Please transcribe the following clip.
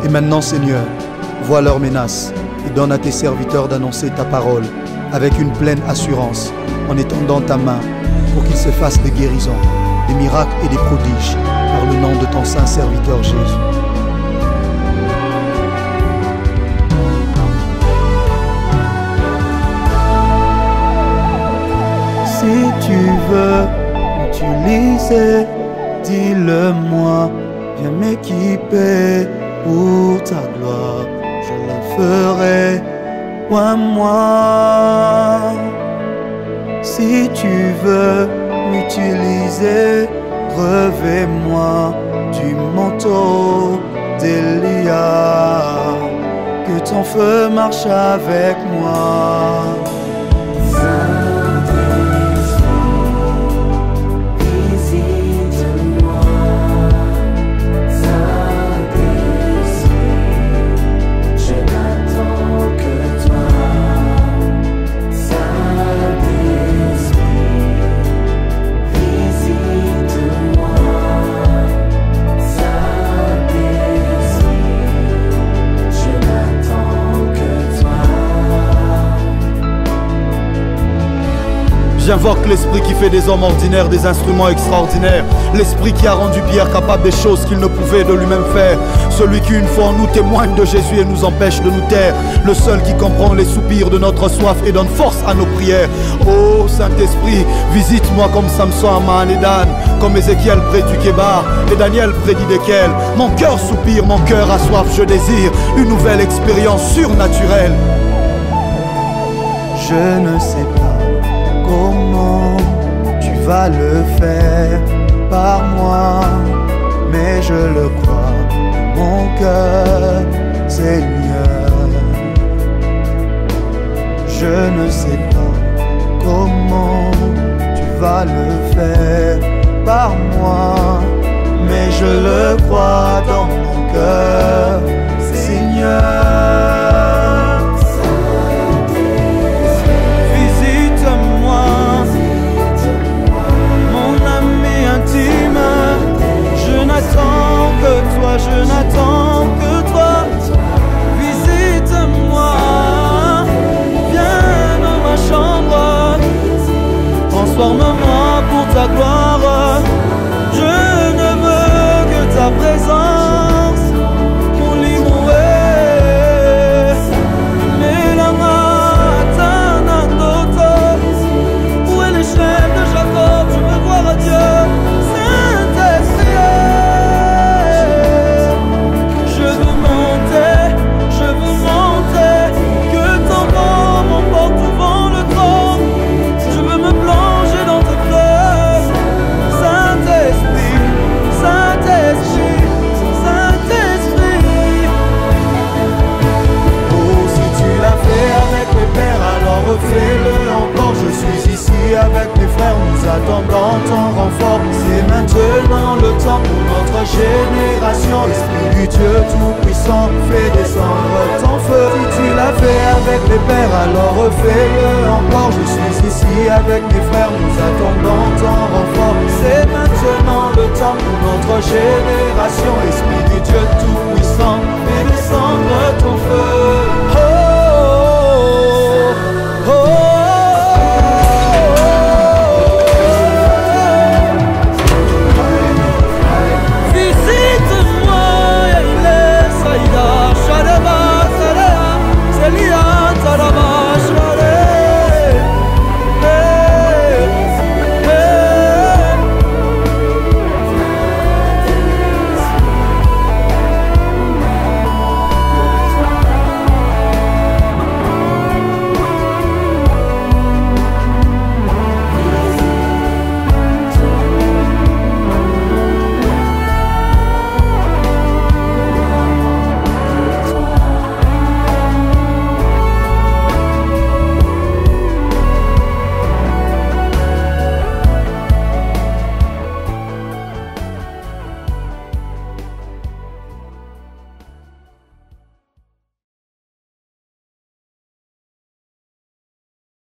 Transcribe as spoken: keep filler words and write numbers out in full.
Et maintenant, Seigneur, vois leurs menaces et donne à tes serviteurs d'annoncer ta parole avec une pleine assurance, en étendant ta main pour qu'il se fasse des guérisons, des miracles et des prodiges par le nom de ton saint serviteur Jésus. Si tu veux m'utiliser, dis-le-moi, viens m'équiper pour ta gloire, je le ferai, moi, moi. Si tu veux m'utiliser, revêt-moi du manteau d'Élia, que ton feu marche avec moi. J'invoque l'esprit qui fait des hommes ordinaires des instruments extraordinaires. L'esprit qui a rendu Pierre capable des choses qu'il ne pouvait de lui-même faire. Celui qui une fois en nous témoigne de Jésus et nous empêche de nous taire. Le seul qui comprend les soupirs de notre soif et donne force à nos prières. Oh Saint-Esprit, visite-moi comme Samson à Mahanédan, comme Ézéchiel près du Kébar et Daniel prédit desquels. Mon cœur soupire, mon cœur a soif, je désire une nouvelle expérience surnaturelle. Je ne sais pas comment tu vas le faire par moi, mais je le crois de mon cœur, Seigneur. Je ne sais pas comment tu vas le faire par moi, mais je le crois dans mon cœur, Seigneur. Je n'attends que toi, visite-moi, viens dans ma chambre, transforme-moi pour ta gloire. Je ne veux que ta présence, mon libéré. Mais la matana d'auto, où est l'échelle de Jacob? Je veux voir à Dieu. Fais-le encore, je suis ici avec mes frères, nous attendons ton renfort. C'est maintenant le temps pour notre génération. L'Esprit du Dieu Tout-Puissant fait descendre ton feu. Si tu l'as fait avec les pères, alors refais-le encore. Je suis ici avec mes frères, nous attendons ton renfort.